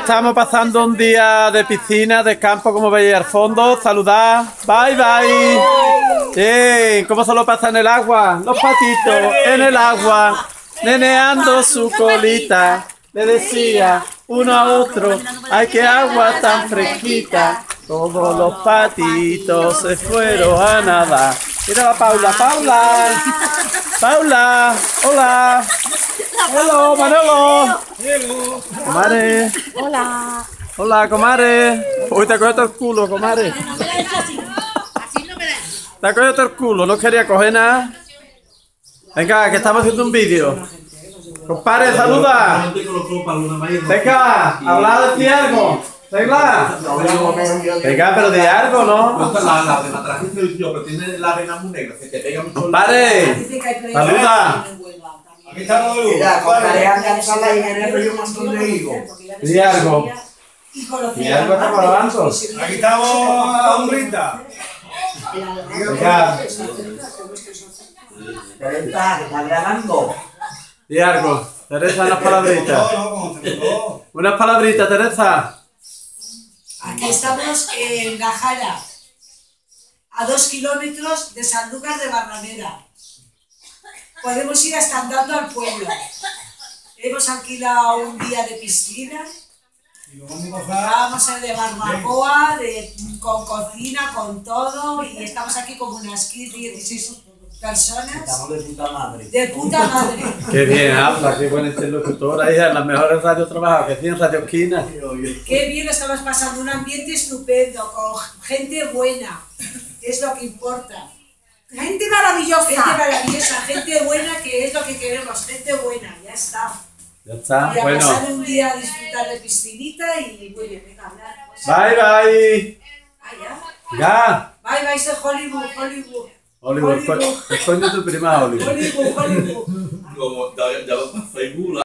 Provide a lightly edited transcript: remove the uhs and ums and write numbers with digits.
estamos pasando un día de piscina, de campo, como veis al fondo. Saludad. Bye, bye. ¿Cómo se lo pasa en el agua? Los patitos en el agua, meneando su colita. Le decía uno a otro, ¡ay, qué agua tan fresquita! Todos los patitos se fueron a nadar. Mira a Paula, Paula. Paula, hola. Hello, Manolo. Comadre. Hola. Hola, comadre. Uy, te ha cogido el culo, comadre. Te ha cogido el culo, no quería coger nada. Venga, que estamos haciendo un vídeo. Compadre, saluda. Venga, habla, decir algo. Venga. Venga, pero de algo, ¿no? La de atrás que soy yo, pero tiene la arena muy negra, se te pega mucho. Compadre, saluda. Aquí está todo. Mira, compadre, alcanza la ingeniero y un montón de higos. Di algo. Di algo, estamos grabando. Aquí estamos a la hombrita. Venga, ¿Qué está grabando? di algo. Teresa, unas palabritas. Unas palabritas, Teresa. Aquí estamos en Gajara, a 2 kilómetros de Sanlúcar de Barrameda. Podemos ir hasta andando al pueblo. Hemos alquilado un día de piscina. Vamos a ir de barbacoa, con cocina, con todo. Y estamos aquí como unas 15, 16 personas. Estamos de puta madre. De puta madre. Qué bien habla, qué buena interlocutora, hija, en las mejores radios trabajadas que tienen Radio Esquina. Qué bien estamos pasando, un ambiente estupendo, con gente buena. Es lo que importa. Gente maravillosa. Gente maravillosa, gente buena, que es lo que queremos, gente buena, ya está. Ya está, Y a bueno. pasar un día a disfrutar de piscinita y muy bien, venga, hablar. Bye, bye. Ah, ya. Ya. Bye, bye, soy Hollywood, Hollywood. Oliver, el coño de tu prima, Oliver. Hollywood, Hollywood. Como ya lo pasé,